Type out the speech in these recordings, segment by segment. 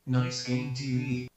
Nice Game TV.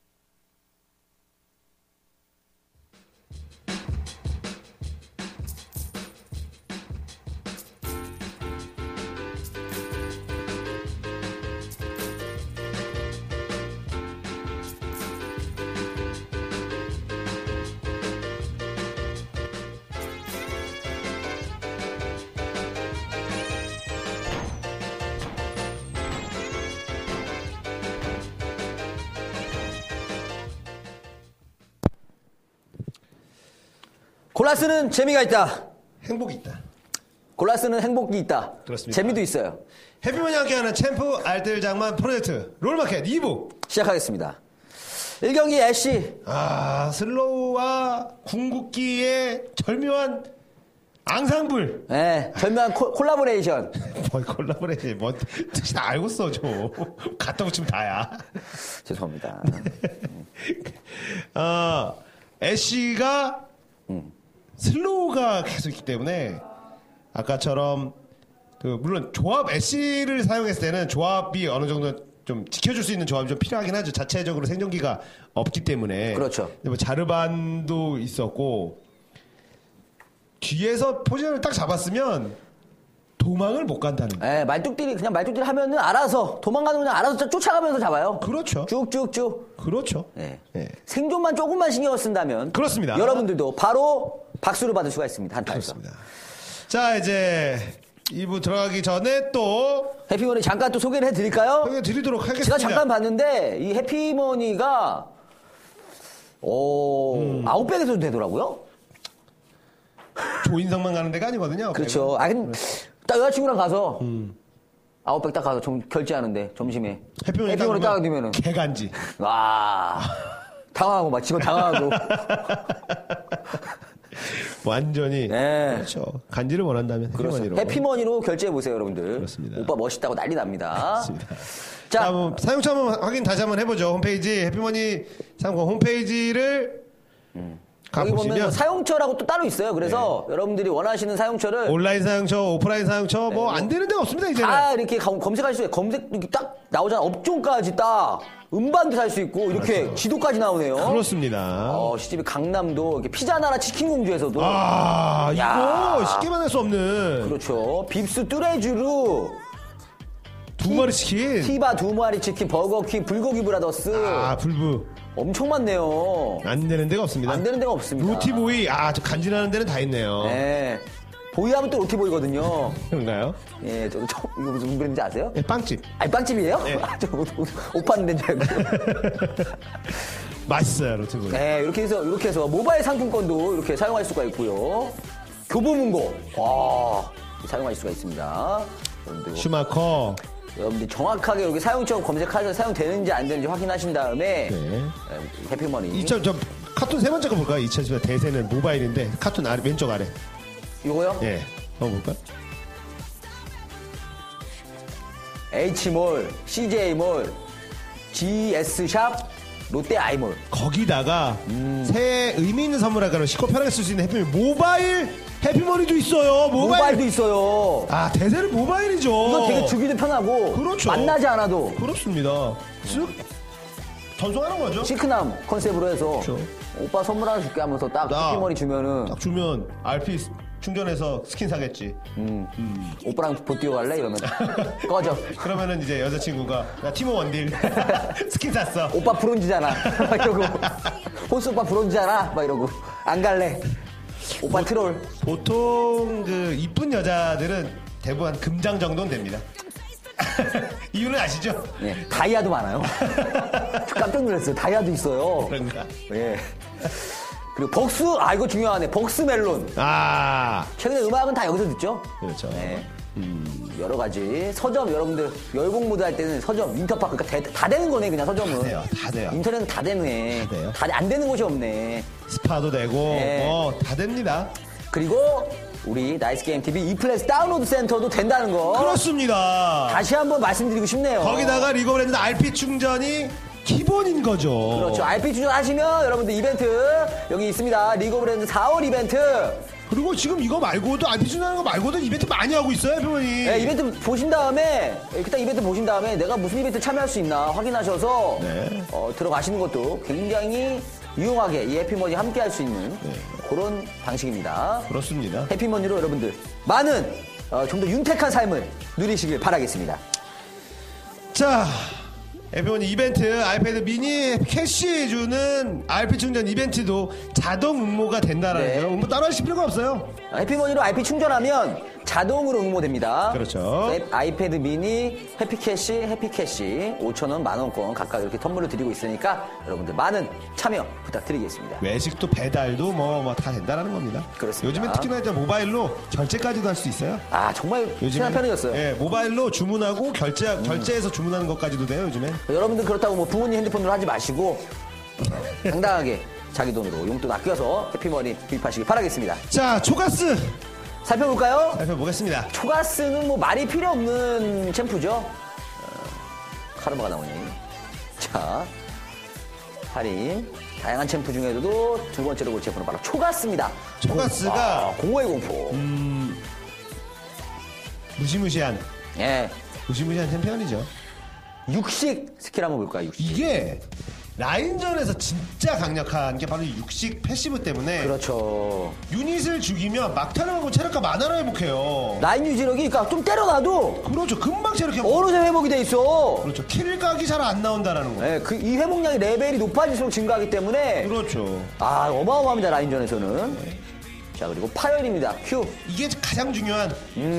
골라쓰는 재미가 있다. 행복이 있다. 골라쓰는 행복이 있다. 그렇습니다. 재미도 있어요. 해피머니 함께하는 챔프 알뜰장만 프로젝트 롤마켓 2부 시작하겠습니다. 1경기 애쉬. 슬로우와 궁극기의 절묘한 앙상블. 네, 절묘한 콜라보레이션. 뭘 콜라보레이션, 뭐 뜻이 다 알고 써줘. 갖다 붙이면 다야. 죄송합니다. 애쉬가 슬로우가 계속 있기 때문에 아까처럼 물론 조합 애쉬를 사용했을 때는 조합이 어느 정도 좀 지켜줄 수 있는 조합이 좀 필요하긴 하죠. 자체적으로 생존기가 없기 때문에. 그렇죠. 근데 뭐 자르반도 있었고 뒤에서 포지션을 딱 잡았으면 도망을 못 간다는. 네, 말뚝들이 하면은 알아서 도망가는 그냥 알아서 쫓아가면서 잡아요. 그렇죠. 쭉쭉쭉. 그렇죠. 네. 네. 생존만 조금만 신경을 쓴다면 그렇습니다. 여러분들도 바로 박수를 받을 수가 있습니다. 한타에서. 그렇습니다. 자, 이제 2부 들어가기 전에 또 해피머니 잠깐 또 소개를 해드릴까요? 소개 드리도록 하겠습니다. 제가 잠깐 봤는데 이 해피머니가 900에서도 되더라고요. 조인성만 가는 데가 아니거든요. 그렇죠. 근데 딱 여자친구랑 가서 900 딱 가서 결제하는데 점심에 해피머니 딱 되면은 개간지. 와 당황하고 막 직원 당황하고 완전히. 네. 그렇죠. 간지를 원한다면 해피머니로. 해피머니로 결제해 보세요, 여러분들. 그렇습니다. 오빠 멋있다고 난리 납니다. 그렇습니다. 자, 사용처 한번 확인 다시 한번 해보죠. 홈페이지 해피머니 상품 홈페이지를 여기 보면 가보시면 사용처라고 또 따로 있어요. 그래서 여러분들이 원하시는 사용처를 온라인 사용처, 오프라인 사용처 뭐 안 되는 데가 없습니다 이제는. 다 이렇게 검색할 수 있어요. 검색 이렇게 딱 나오잖아. 업종까지 딱 음반도 살 수 있고 이렇게 그렇죠. 지도까지 나오네요. 그렇습니다. 시집이 강남도 이렇게 피자나라 치킨공주에서도 이거 야. 쉽게 만날 수 없는 그렇죠. 빕스 뚜레쥬르 두 마리 치킨. 티바 2마리 치킨 버거킹 불고기 브라더스 불부. 엄청 많네요. 안 되는 데가 없습니다. 안 되는 데가 없습니다. 로티보이, 저 간지나는 데는 다 있네요. 네. 보이하면 또 로티보이거든요. 그런가요? 예, 이거 무슨 브랜드인지 아세요? 네, 빵집. 아니, 빵집이에요? 네. 오빠 하는 데인 줄 알고. 맛있어요, 로티보이. 네, 이렇게 해서 모바일 상품권도 이렇게 사용할 수가 있고요. 교보문고, 사용할 수가 있습니다. 슈마커. 여러분들 정확하게 여기 사용처 검색해서 사용되는지 안 되는지 확인하신 다음에 네. 해피머니. 저 카툰 세 번째 거 볼까요? 2010년 대세는 모바일인데 카툰 아래, 왼쪽 아래. 이거요? 예. 한번 볼까요? H몰, CJ몰, GS샵, 롯데 아이몰. 거기다가 새해 의미 있는 선물할까요? 쉽고 편하게 쓸 수 있는 해피머니 모바일 해피머니도 있어요. 모바일도 있어요. 대세는 모바일이죠. 이거 되게 주기도 편하고 그렇죠. 만나지 않아도 그렇습니다. 쓱 전송하는 거죠. 시크남 컨셉으로 해서 그렇죠. 오빠 선물 하나 줄게 하면서 딱 해피머니 주면은 딱 주면 RP 충전해서 스킨 사겠지. 오빠랑 보 뛰어갈래? 이러면 꺼져. 그러면은 이제 여자친구가 나 티모 원딜 스킨 샀어. 오빠 브론즈잖아. 막 이러고 호스 오빠 브론즈잖아. 막 이러고 안 갈래. 오빠 트롤. 보통 그 이쁜 여자들은 대부분 한 금장 정도는 됩니다. 이유는 아시죠? 네, 다이아도 많아요. 깜짝 놀랐어요. 다이아도 있어요. 그런가? 예. 그리고 벅스, 이거 중요하네. 벅스 멜론. 최근에 음악은 다 여기서 듣죠? 그렇죠. 네. 여러 가지. 서점, 여러분들, 열공 모드 할 때는 서점, 인터파크, 그러니까 다 되는 거네, 그냥 서점은. 다 돼요. 인터넷은 다 되네. 다 돼요. 안 되는 곳이 없네. 스파도 되고, 네. 다 됩니다. 그리고, 우리 나이스게임TV e플래스 다운로드 센터도 된다는 거. 그렇습니다. 다시 한번 말씀드리고 싶네요. 거기다가 리그 오브 렌즈 RP 충전이 기본인 거죠. 그렇죠. RP 충전하시면 여러분들 이벤트 여기 있습니다. 리그 오브 렌즈 4월 이벤트 그리고 지금 이거 말고도 IP 충전하는 거 말고도 이벤트 많이 하고 있어요, 해피머니. 네, 이벤트 보신 다음에 그때 이벤트 보신 다음에 내가 무슨 이벤트 참여할 수 있나 확인하셔서 네. 들어가시는 것도 굉장히 유용하게 이 해피머니 함께 할 수 있는 그런 방식입니다. 그렇습니다. 해피머니로 여러분들 많은 좀 더 윤택한 삶을 누리시길 바라겠습니다. 자, 해피머니 이벤트 아이패드 미니 캐시 주는 RP 충전 이벤트도 자동 응모가 된다라는 네. 점. 응모 따로 하실 필요가 없어요. 해피머니로 IP 충전하면 자동으로 응모됩니다. 그렇죠. 그래서 아이패드 미니, 해피캐시, 해피캐시 5,000원, 만원권 각각 이렇게 선물을 드리고 있으니까 여러분들 많은 참여 부탁드리겠습니다. 외식도 배달도 뭐 다 된다라는 겁니다. 그렇습니다. 요즘엔 특히나 이제 모바일로 결제까지도 할 수 있어요. 아 정말 시간 편해졌어요. 예, 모바일로 주문하고 결제해서 주문하는 것까지도 돼요, 요즘엔. 여러분들 그렇다고 뭐 부모님 핸드폰으로 하지 마시고 당당하게 자기 돈으로 용돈 아껴서 해피머니 구입하시기 바라겠습니다. 자, 초가스 살펴볼까요? 살펴보겠습니다. 초가스는 뭐 말이 필요 없는 챔프죠. 카르마가 나오니. 자, 할인. 다양한 챔프 중에서도 두 번째로 볼 챔프는 바로 초가스입니다. 초가스가 공허의 공포. 무시무시한 챔피언이죠. 육식 스킬 한번 볼까요? 육식. 이게 라인전에서 진짜 강력한 게 바로 이 육식 패시브 때문에 그렇죠. 유닛을 죽이면 막타를 하고 체력과 만화를 회복해요. 라인 유지력이 그러니까 좀 때려놔도 그렇죠. 금방 체력 회복. 어느새 회복이 돼 있어. 그렇죠. 킬각이 잘 안 나온다라는 거. 네, 이 회복량이 레벨이 높아질수록 증가하기 때문에 그렇죠. 어마어마합니다. 라인전에서는. 자, 그리고 파열입니다. Q. 이게 가장 중요한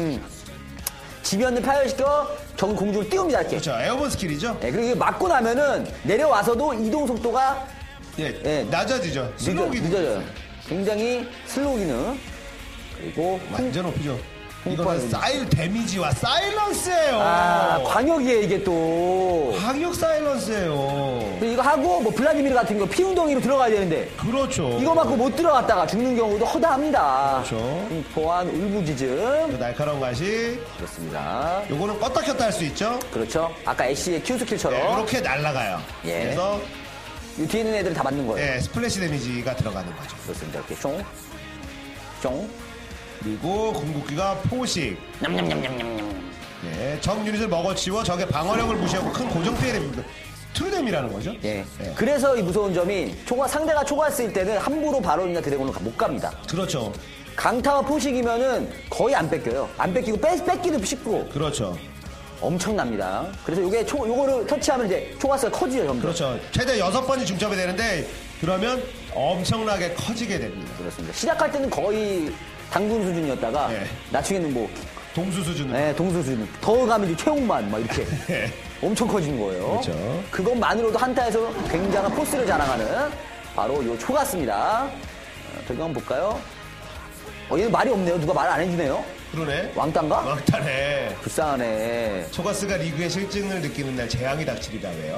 지면을 파열시켜 적 공중을 띄웁니다. 이렇게. 그렇죠. 에어본 스킬이죠. 네, 그리고 이게 맞고 나면은 내려와서도 이동 속도가 예, 낮아지죠. 슬로우 기능. 늦어져요. 굉장히 슬로우 기능. 그리고 완전 높이죠. 홍파는. 이거는 데미지와 사일런스예요. 광역이에요 이게 또. 광역 사일런스예요. 그리고 이거 하고 뭐 블라디미르 같은 거 피웅덩이로 들어가야 되는데 그렇죠. 이거 맞고 못 들어갔다가 죽는 경우도 허다합니다. 그렇죠. 보안 울부짖음. 날카로운 가시. 그렇습니다. 요거는 껐다 켰다 할 수 있죠. 그렇죠. 아까 애쉬의 Q 스킬처럼 이렇게 날아가요. 예. 그래서 이 뒤에 있는 애들 다 맞는 거예요. 스플래시 데미지가 들어가는 거죠. 그렇습니다. 이렇게 쫑, 쫑, 그리고 궁극기가 포식. 냠냠냠냠냠냠. 적 유닛을 먹어치워 적의 방어력을 무시하고 큰 고정 피해를 입니다. 트루뎀이라는 거죠. 예. 그래서 이 무서운 점이 상대가 초과했을 때는 함부로 바론이나 드래곤을 못 갑니다. 그렇죠. 강타와 포식이면은 거의 안 뺏겨요. 안 뺏기고 뺏기도 쉽고 그렇죠. 엄청납니다. 그래서 요거를 터치하면 이제 초과수가 커지죠, 점점. 그렇죠. 최대 6번이 중점이 되는데 그러면 엄청나게 커지게 됩니다. 그렇습니다. 시작할 때는 거의 당군 수준이었다가 네. 나중에는 뭐 동수 수준으로. 네, 동수 수준. 더 가면 이제 최홍만 막 이렇게 엄청 커지는 거예요. 그렇죠. 그것만으로도 한타에서 굉장한 포스를 자랑하는 바로 요 초가스입니다. 저기 한번 볼까요? 얘는 말이 없네요. 누가 말 안 해주네요. 그러네. 왕따인가? 왕따네. 불쌍하네. 초가스가 리그의 실증을 느끼는 날 재앙이 닥치리다 왜요?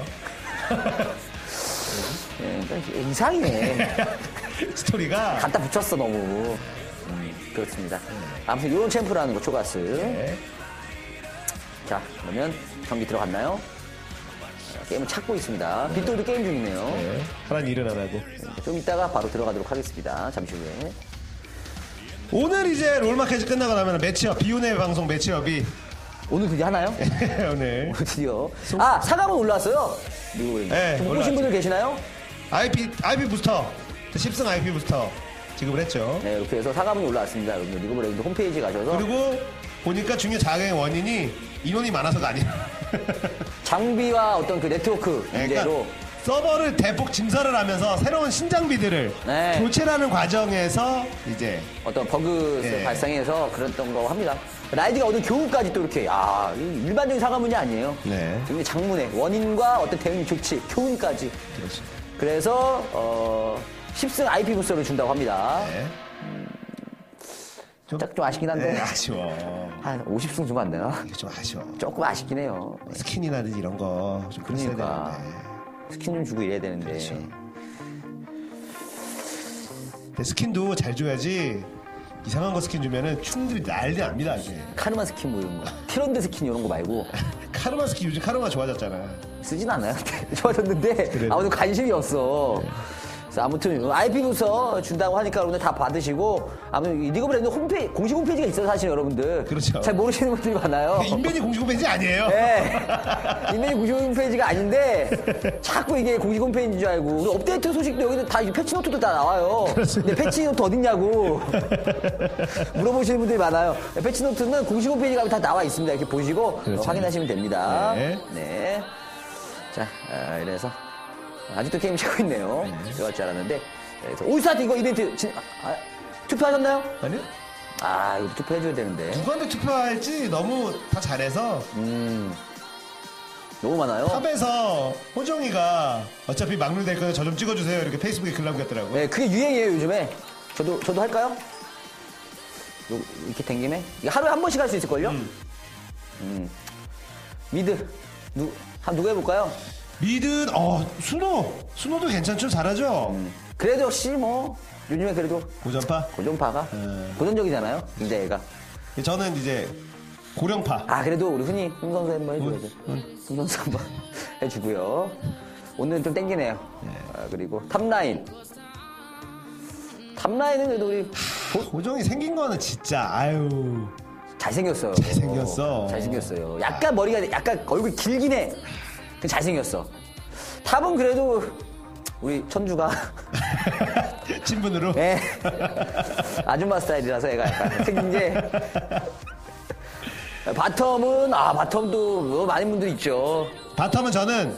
그러니까 이상해. 스토리가. 갖다 붙였어 너무. 그렇습니다. 아무튼 이런 챔프라는 거 초가스. 네. 자, 그러면 경기 들어갔나요? 게임을 찾고 있습니다. 빗돌도 게임 중이네요. 네. 하란 일은 안 하고. 좀 이따가 바로 들어가도록 하겠습니다. 잠시 후에. 오늘 이제 롤마켓이 끝나고 나면 매치업, 비운의 방송 매치업이 오늘 드디어 하나요? 오늘 오늘 드디어. 사강은 올라왔어요. 미국에. 네, 좀 보신 분들 계시나요? IP 부스터 10승 IP 부스터 지급을 했죠. 네, 이렇게 해서 사강이 올라왔습니다. 여러분 리그 오브 레전드 홈페이지 가셔서 그리고 보니까 중요 자격의 원인이 인원이 많아서가 아니라 장비와 어떤 그 네트워크 문제로 그러니까 서버를 대폭 증설을 하면서 새로운 신장비들을 네. 교체하는 과정에서 이제 어떤 버그 예. 발생해서 그랬던 거 합니다. 라이드가 얻은 교훈까지 또 이렇게 일반적인 사과문이 아니에요. 네. 굉장히 장문의 원인과 어떤 대응 조치, 교훈까지. 그렇죠. 그래서 10승 IP 부스를 준다고 합니다. 네. 좀 아쉽긴 한데 네, 아쉬워. 한 50승 주면 안 되나? 이게 좀 아쉬워. 조금 아쉽긴 해요. 스킨이라든지 이런 거 좀 그랬어야 그러니까 되는데. 스킨 좀 주고 이래야 되는데. 그렇죠. 근데 스킨도 잘 줘야지 이상한 거 스킨 주면은 충들이 난리 납니다 이제. 카르마 스킨 뭐 이런 거, 티런드 스킨 이런 거 말고 카르마 스킨 요즘 카르마 좋아졌잖아. 쓰진 않아요. 좋아졌는데 아무튼 관심이 없어. 그래서 아무튼 IP부서 준다고 하니까 여러분들 다 받으시고 아무튼 리그 오브 레전드 홈페이지 공식 홈페이지가 있어요 사실 여러분들. 그렇죠. 잘 모르시는 분들이 많아요. 인벤이 공식 홈페이지 아니에요. 네. 인벤이 공식 홈페이지가 아닌데 자꾸 이게 공식 홈페이지인 줄 알고 우리 업데이트 소식도 여기는 다 패치노트도 다 나와요. 근데 패치노트 어딨냐고 물어보시는 분들이 많아요. 패치노트는 공식 홈페이지 가면 다 나와 있습니다. 이렇게 보시고 그렇죠. 확인하시면 됩니다. 네. 네. 자, 이래서 아직도 게임 치고 있네요. 들어갈 줄 알았는데 그래서 올스타 이거 이벤트 투표하셨나요? 아니요. 아, 이거 투표해줘야 되는데. 누구한테 투표할지 너무 다 잘해서 너무 많아요. 탑에서 호정이가 어차피 막룰될 거예요. 저 좀 찍어주세요. 이렇게 페이스북에 글 남겼더라고요. 네, 그게 유행이에요, 요즘에. 저도 할까요? 이렇게 된 김에? 이거 하루에 한 번씩 할 수 있을걸요? 미드. 누구 해볼까요? 미든, 순호도 괜찮죠? 잘하죠? 그래도 역시 뭐, 요즘에 그래도 고전파? 고전파가 고전적이잖아요, 굉장히 얘가. 저는 이제 고령파. 아, 그래도 우리 흔히 흥 선수 한번 해줘야죠. 흥 선수 한번 해주고요. 오늘은 좀 땡기네요. 그리고 탑라인. 탑라인은 그래도 우리 호정이 생긴 거는 진짜, 아유. 잘생겼어요. 잘생겼어. 잘생겼어요. 약간 머리가 약간 얼굴 길긴 해. 근데 잘생겼어. 탑은 그래도 우리 천주가 친분으로? 네. 아줌마 스타일이라서 애가 약간 생긴 게 바텀도 많은 분들이 있죠. 바텀은 저는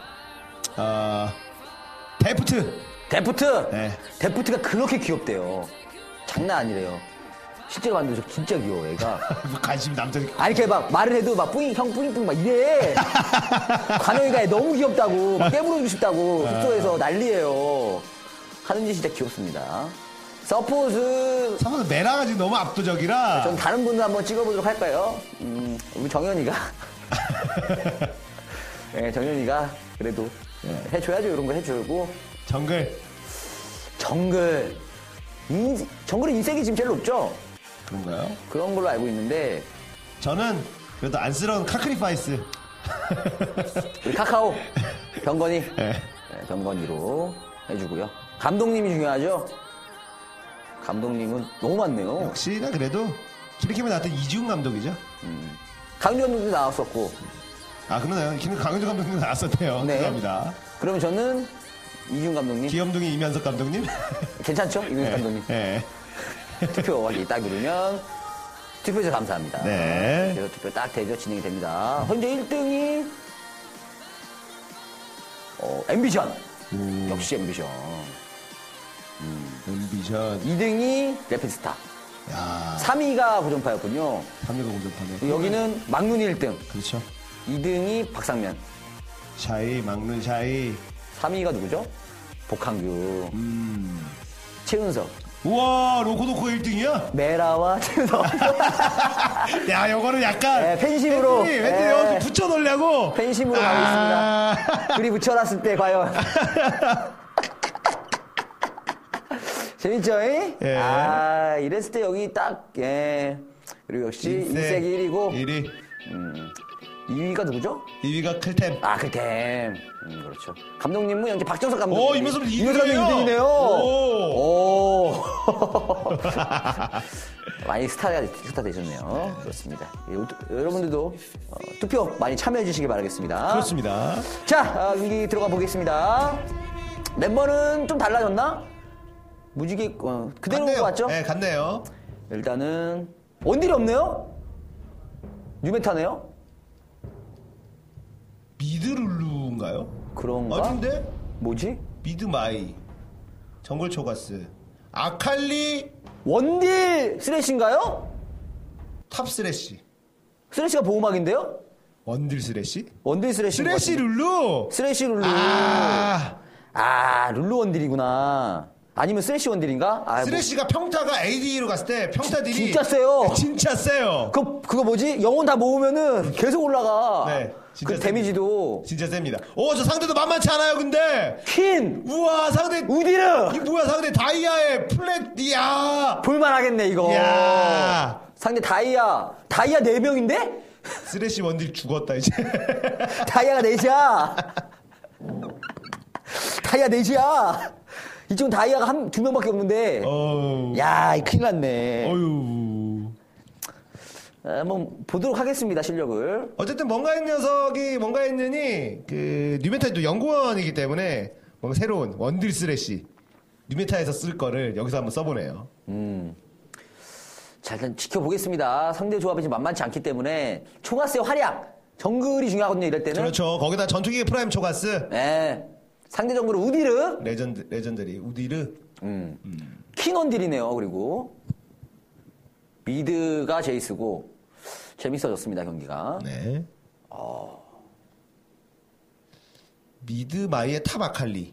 데프트. 네. 데프트가 그렇게 귀엽대요. 장난 아니래요. 실제로 봤는데 저 진짜 귀여워, 애가. 뭐 관심 남자들. 아니, 이렇게 막 말을 해도 막 뿌잉 막 이래. 관영이가 애 너무 귀엽다고, 막 깨물어주고 싶다고, 숙소에서 난리예요. 하는 짓이 진짜 귀엽습니다. 서포트. 메라가 지금 너무 압도적이라. 전 다른 분들 한번 찍어보도록 할까요? 우리 정현이가. 네, 정현이가 그래도 해줘야죠. 이런 거 해주고. 정글은 인색이 지금 제일 높죠? 그런가요? 그런 걸로 알고 있는데. 저는 그래도 안쓰러운 카크리파이스. 우리 카카오 병건이. 네. 네, 병건이로 해주고요. 감독님이 중요하죠? 감독님은 너무 많네요. 역시나 그래도 키리키만 나왔던 이지훈 감독이죠. 강주 감독도 나왔었고. 아, 그러네요. 강효정 감독님 나왔었대요. 네. 죄송합니다. 그러면 저는 이준 감독님. 기염둥이 이면석 감독님. 괜찮죠? 이준 감독님. 네. 투표하기 딱 누르면 투표해서 감사합니다. 네. 그래서 투표 딱 되죠. 진행이 됩니다. 현재 1등이 앰비션. 역시 앰비션. 앰비션. 2등이 레피스타. 야, 3위가 고전파였군요. 3위가 공전파네. 여기는 막눈이 1등. 그렇죠. 2등이 박상면. 샤이, 막눈 샤이. 3위가 누구죠? 복항규. 최은석. 우와, 로코도코 1등이야? 메라와 최은석. 야, 요거는 약간. 네, 팬심으로. 팬들이 네. 여기 붙여놓으려고. 팬심으로 가고 있습니다. 둘이 붙여놨을 때 과연. 재밌죠? 예. 아, 이랬을 때 여기 딱, 예. 그리고 역시 인색이 1위고. 1위. 2위가 누구죠? 2위가 클템. 아, 클템. 그렇죠. 감독님은 현재 박정석 감독님. 오, 이면섭 2등이네요. 이면섭 2등이네요. 오. 많이 스타 되셨네요. 그렇습니다. 여러분들도 투표 많이 참여해 주시기 바라겠습니다. 그렇습니다. 자, 경기 들어가 보겠습니다. 멤버는 좀 달라졌나? 무지개 그대로 같네요. 왔죠? 네, 같네요. 일단은 원딜이 없네요? 뉴메타네요? 미드룰루인가요? 그런가? 아닌데? 뭐지? 미드마이. 정글 초가스. 아칼리 원딜 쓰레쉬인가요? 탑 스래시. 쓰레쉬가 보호막인데요? 원딜 스래시? 원딜 쓰레쉬. 스래시 룰루. 쓰레쉬 룰루. 룰루 원딜이구나. 아니면 쓰레쉬 원딜인가? 스래시가 평타가 AD로 갔을 때 평타들이 진짜 세요. 진짜 세요. 그거 뭐지? 영혼 다 모으면은 계속 올라가. 네, 진짜 그 데미지도. 진짜 셉니다. 저 상대도 만만치 않아요, 근데. 퀸! 우와, 상대. 우디르! 이 뭐야, 상대 다이아의 플랫, 볼만하겠네, 이거. 야. 상대 다이아 4명인데? 스래시 원딜 죽었다, 이제. 다이아가 4시야. 다이아 4시야. 이쪽은 다이아가 두 명밖에 없는데. 야, 큰일 났네. 어휴. 한번 보도록 하겠습니다, 실력을. 어쨌든 뭔가 있는 녀석이 뭔가 있느니 그 뉴메타도 연구원이기 때문에 뭔가 새로운 원딜 스래시 뉴메타에서 쓸 거를 여기서 한번 써보네요. 자, 일단 지켜보겠습니다. 상대 조합이 지금 만만치 않기 때문에 초가스의 활약, 정글이 중요하거든요, 이럴 때는. 그렇죠. 거기다 전투기의 프라임 초가스. 네. 상대 정글은 우디르. 레전드리 우디르. 킹원딜이네요, 그리고. 미드가 제이스고. 재밌어졌습니다, 경기가. 네. 미드 마이의 탑 아칼리.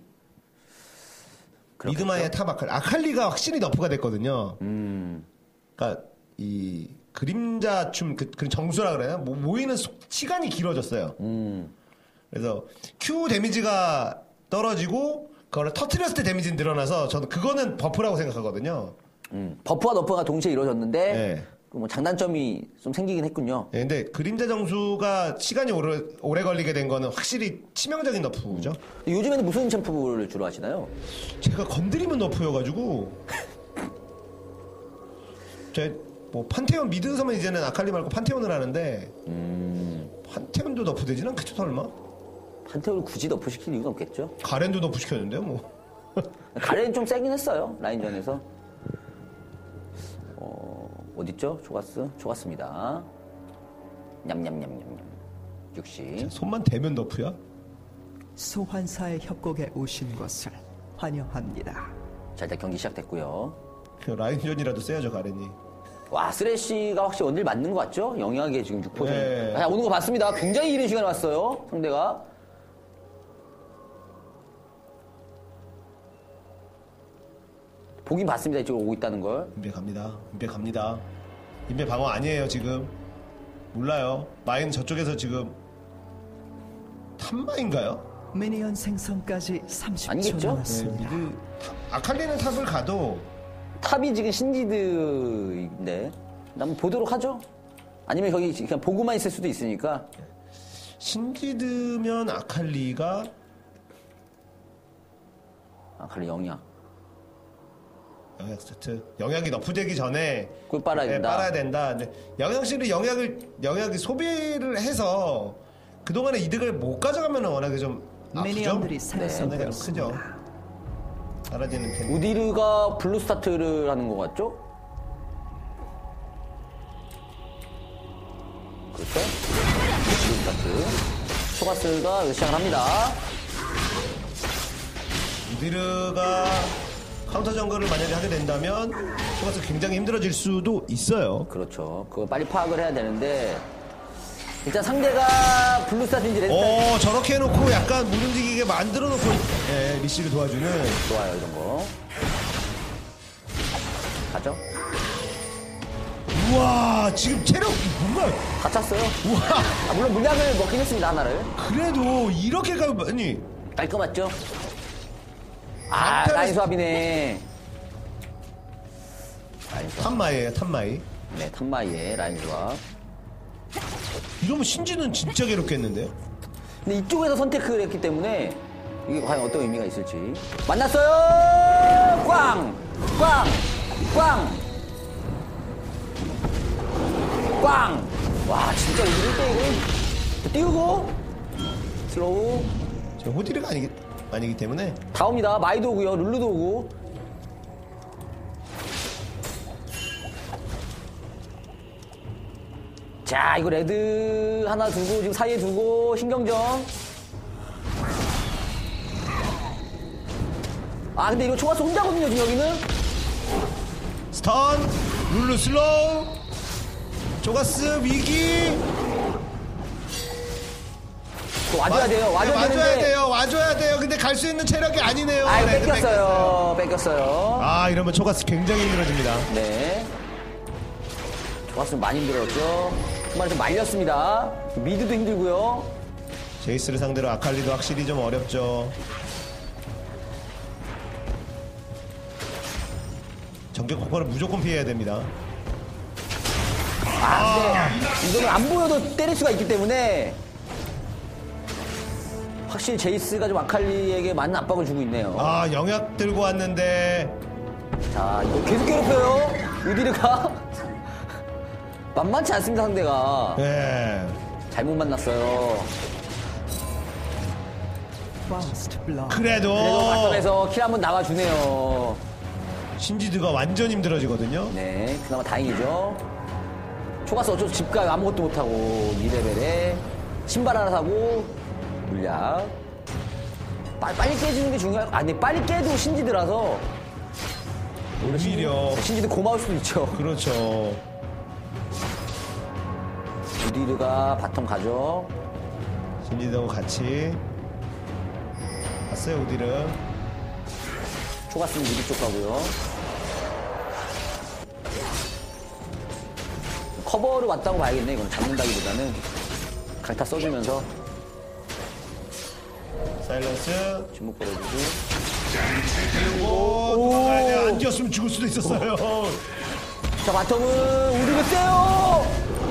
그렇겠죠? 미드 마이의 탑 아칼리. 아칼리가 확실히 너프가 됐거든요. 그러니까 이 그림자 춤 그 정수라 그래요. 모이는 시간이 길어졌어요. 그래서 Q 데미지가 떨어지고 그걸 터트렸을 때 데미지는 늘어나서 저는 그거는 버프라고 생각하거든요. 버프와 너프가 동시에 이루어졌는데 네. 뭐 장단점이 좀 생기긴 했군요. 네, 근데 그림자 정수가 시간이 오래 걸리게 된 거는 확실히 치명적인 너프죠. 요즘에는 무슨 챔프를 주로 하시나요? 제가 건드리면 너프여가지고 제 뭐 판테온 미드에서만 이제는 아칼리 말고 판테온을 하는데 판테온도 너프 되진 않겠죠 설마? 판테온을 굳이 너프 시킬 이유가 없겠죠. 가렌도 너프 시켰는데요 뭐. 가렌은 좀 세긴 했어요, 라인전에서. 어딨죠? 조가스입니다. 냠냠냠냠. 60. 손만 대면 너프야? 소환사의 협곡에 오신 것을 환영합니다. 자, 일단 경기 시작됐고요. 라인전이라도 써야죠 가렌이. 와, 쓰레쉬가 확실히 원딜 맞는 것 같죠? 영향하게 지금 6포. 네. 자, 오는 거 봤습니다. 굉장히 이른 시간에 왔어요, 상대가. 보긴 봤습니다, 이쪽으로 오고 있다는 걸. 인베 갑니다. 인베 방어 아니에요 지금. 몰라요. 마인 저쪽에서 지금 탑마인가요? 미니언 생성까지 30초 아니겠죠? 남았습니다. 미드 아칼리는 탑을 가도 탑이 지금 신지드인데 한번 보도록 하죠. 아니면 거기 그냥 보고만 있을 수도 있으니까. 신지드면 아칼리가 아칼리 영향 세트 영약이 너프되기 전에 꿀 빨아야 된다. 빨아야 된다. 근데 영양실은 영약이 소비를 해서 그동안의 이득을 못 가져가면 워낙에 좀 아프죠. 미니언들이 크죠. 생성되었습니다. 사라지는 텐데. 우디르가 블루 스타트를 하는 것 같죠? 그렇죠? 블루 스타트. 초가스가 시작을 합니다. 우디르가 카운터 정글을 만약에 하게 된다면 초가스 굉장히 힘들어질 수도 있어요. 그렇죠. 그거 빨리 파악을 해야 되는데 일단 상대가 블루 스타트인지 레드 스타트. 저렇게 해놓고 약간 못 움직이게 만들어놓고 리시를 도와주는. 좋아요, 이런 거. 가죠. 우와 지금 체력이 뭔가 다 찼어요. 우와 물론 물량을 먹긴 했습니다, 하나를. 그래도 이렇게 아니 깔끔했죠? 아, 남편의- 라인 수합이네. 라인 수합. 탑마이에요 탑마이. 네, 탑마이의 라인 수합. 이러면 신지는 진짜 괴롭겠는데요? 근데 이쪽에서 선택을 했기 때문에 이게 과연 어떤 의미가 있을지. 만났어요! 꽝! 꽝! 꽝! 꽝! 와, 진짜 우리 1대1을 띄우고 슬로우. 저 호디르가 아니기 때문에 다 옵니다. 마이도 오고요. 룰루도 오고. 자, 이거 레드 하나 두고 지금 사이에 두고 신경전. 아, 근데 이거 초가스 혼자거든요, 지금 여기는. 스턴 룰루 슬로우 조가스 위기 와줘야 돼요. 와줘야 되는데. 와줘야 돼요. 근데 갈 수 있는 체력이 아니네요. 아, 레드 뺏겼어요. 뺏겼어요. 아 이러면 조가스 굉장히 힘들어집니다. 네. 초가스 많이 힘들었죠. 정말 좀 말렸습니다. 미드도 힘들고요. 제이스를 상대로 아칼리도 확실히 좀 어렵죠. 전격 폭발을 무조건 피해야 됩니다. 아, 근데 이거는 안 보여도 때릴 수가 있기 때문에 확실히 제이스가 좀 아칼리에게 많은 압박을 주고 있네요. 아, 영약 들고 왔는데. 자, 이거 계속 괴롭혀요. 우디르가. 만만치 않습니다, 상대가. 예. 잘못 만났어요. First blood. 그래도 그래도 바텀에서 킬 한번 나와주네요. 신지드가 완전 힘들어지거든요. 네, 그나마 다행이죠. 초가스 어쩌고 집 가요. 아무것도 못하고 2레벨에 신발 하나 사고 물약. 빨리 깨지는 게 중요해요. 아니, 빨리 깨도 신지드라서 오히려 신지드 고마울 수도 있죠. 그렇죠. 우디르가 바텀 가죠. 신지드하고 같이 갔어요, 우디르. 초가스는 미드 쪽 가고요. 커버를 왔다고 봐야겠네. 이건 잡는다기보다는 강타 써주면서 사일런스. 주목 걸어주고. 오, 도망가야 돼. 안 뛰었으면 죽을 수도 있었어요. 자, 바텀은 우디르 세요.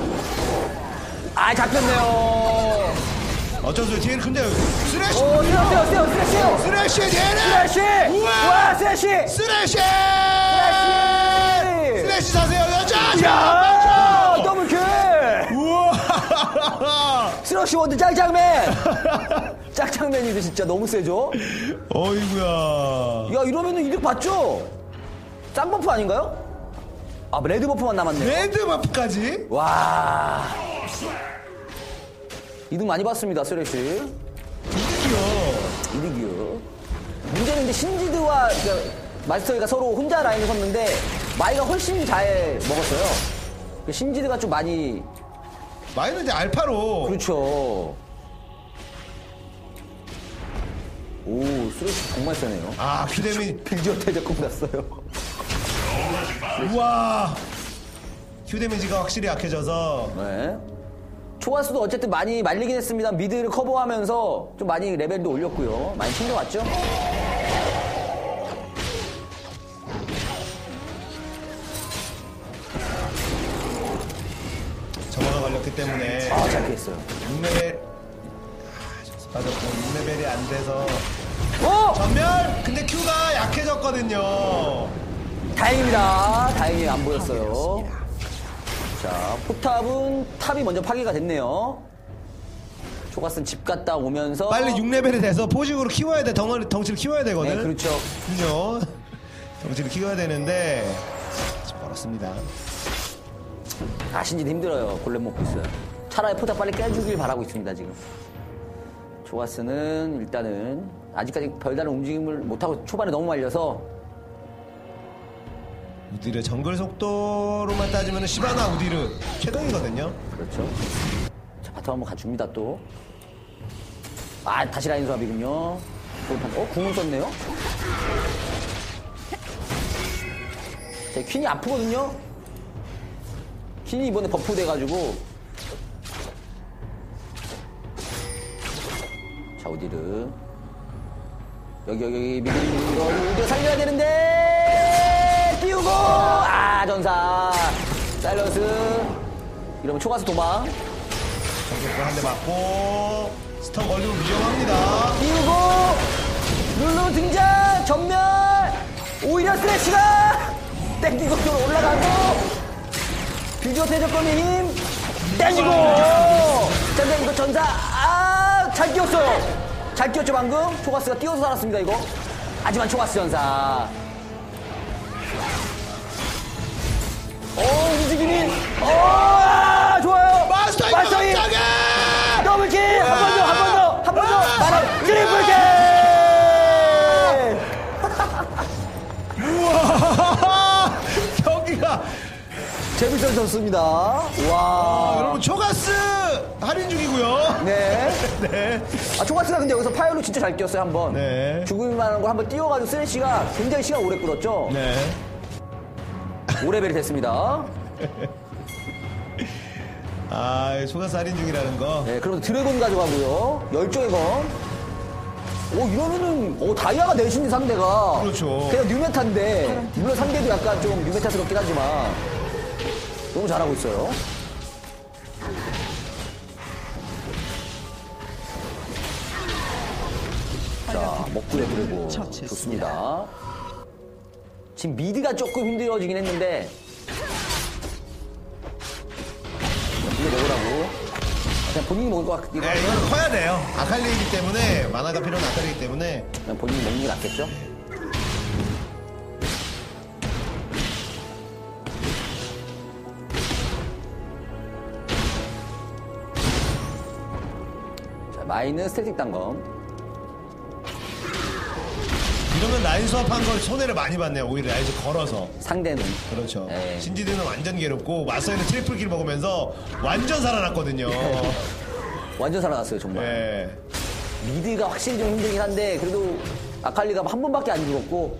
아, 잡혔네요. 어쩔 수 없이 뒤에는 근데 스래시. 오, 세요. 스래시 뒤에는. 스래시! 우와, 스래시! 스래시. 스래시! 스래시 사세요, 여자. 야! 더블킬! 우와. 스러시 원드 짱짱맨! 짱짱맨이도 진짜 너무 세죠? 어이구야. 야, 이러면은 이득 봤죠? 짱버프 아닌가요? 아, 레드 버프만 남았네요. 레드 버프까지. 와. 이득 많이 봤습니다, 스레시. 이득이요. 이득이요. 문제는 이제 신지드와 마스터이가 서로 혼자 라인을 섰는데 마이가 훨씬 잘 먹었어요. 신지드가 좀 많이. 마이는 이제 알파로. 그렇죠. 오, 스레시 정말 세네요. 아, 큐데미. 빌지어 대적 끝났어요. 우와. 큐 데미지가 확실히 약해져서. 네. 초가스도 어쨌든 많이 말리긴 했습니다. 미드를 커버하면서 좀 많이 레벨도 올렸고요. 많이 챙겨왔죠? 점화가 걸렸기 때문에. 아, 잘 피했어요. 6레벨. 빠졌고 6레벨이 안 돼서. 오! 전멸! 근데 큐가 약해졌거든요. 다행입니다. 다행히 안 보였어요. 자, 포탑은 탑이 먼저 파괴가 됐네요. 초가스는 집 갔다 오면서 빨리 6레벨이 돼서 포식으로 키워야 돼. 덩치를 키워야 되거든. 네, 그렇죠. 그죠? 덩치를 키워야 되는데 좀 멀었습니다. 아, 신지도 힘들어요. 골렘 먹고 있어요. 차라리 포탑 빨리 깨주길 바라고 있습니다, 지금. 초가스는 일단은 아직까지 별다른 움직임을 못하고 초반에 너무 말려서 우디르 정글 속도로만 따지면 시바나 우디르 최강이거든요. 그렇죠. 자, 바텀 한번 가줍니다, 또. 아, 다시 라인 조합이군요. 궁은 썼네요? 자, 퀸이 아프거든요? 퀸이 이번에 버프 돼가지고. 자, 우디르. 여기, 우디르 살려야 되는데! 띄우고! 아, 전사. 사일런스. 이러면 초가스 도망. 정글 한 대 맞고 스턴 걸리면 위험합니다. 띄우고 룰루 등장 전멸 오히려 스래시가 땡기고 또 올라가고 비주어 대적권의 힘 땡기고 자, 이거 전사 잘 끼웠어요. 잘 끼웠죠 방금. 초가스가 끼워서 살았습니다 이거. 하지만 초가스 전사 움직임이 좋아요. 마스터인 마스터인 깜짝이야. 더블킬 한 번 더 말해 트리플킬. 우와. 경기가 재밌어 졌습니다. 와. 여러분 초가스 할인 중이고요. 네. 네. 초가스가 근데 여기서 파이어로 진짜 잘 뛰었어요 한번. 네. 죽을 만한 걸 한번 띄워가지고 스레시가 굉장히 시간 오래 끌었죠. 네. 5레벨이 됐습니다. 아, 초가스 할인 중이라는 거. 네, 그럼 드래곤 가져가고요. 열정의 검. 이러면은, 다이아가 내신데 상대가. 그렇죠. 그냥 뉴메타인데, 물론 상대도 약간 좀 뉴메타스럽긴 하지만, 너무 잘하고 있어요. 먹구에 그리고 처치했습니다. 좋습니다. 지금 미드가 조금 힘들어지긴 했는데 이거 먹으라고. 그냥 본인이 먹을 것 같기도 네, 하고 이건 커야 돼요. 아칼리이기 때문에 만화가 필요한 아칼리이기 때문에 그냥 본인이 먹는 게 낫겠죠? 자, 마이는 스태틱 단검. 이러면 라인 수합한 걸 손해를 많이 봤네요. 오히려 라인을 걸어서. 상대는 그렇죠. 네. 신지드는 완전 괴롭고 마서이는 트리플 킬 먹으면서 완전 살아났거든요. 완전 살아났어요 정말. 네. 미드가 확실히 좀 힘들긴 한데 그래도 아칼리가 한 번밖에 안 죽었고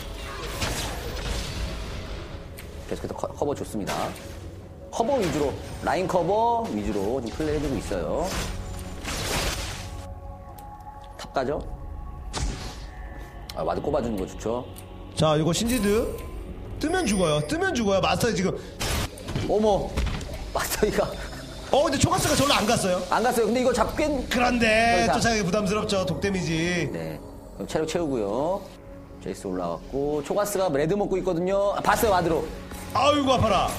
계속해서 커버 좋습니다. 커버 위주로 라인 커버 위주로 좀 플레이 해주고 있어요. 탑 가죠? 와드 꼽아주는 거 좋죠. 자, 이거 신지드 뜨면 죽어요. 뜨면 죽어요. 마스터 지금. 어머 마스터이가 근데 초가스가 절로 안 갔어요. 안 갔어요. 근데 이거 잡긴 그런데 자. 쫓아가기 부담스럽죠. 독 데미지. 네. 그럼 체력 채우고요. 제이스 올라갔고 초가스가 레드 먹고 있거든요. 봤어요 와드로. 아이고 아파라.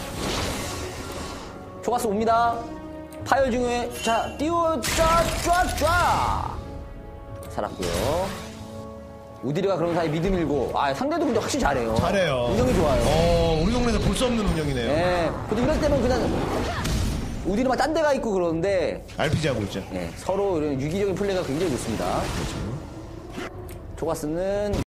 초가스 옵니다. 파열 중에 자 띄워 쫙쫙쫙 살았고요. 우디르가 그런 사이 미드 밀고 상대도 근데 확실히 잘해요. 잘해요. 운영이 좋아요. 우리 동네에서 볼 수 없는 운영이네요. 네. 근데 이럴 때는 그냥 우디르만 딴 데가 있고 그러는데 RPG 하고 있죠. 서로 이런 유기적인 플레이가 굉장히 좋습니다. 초가스는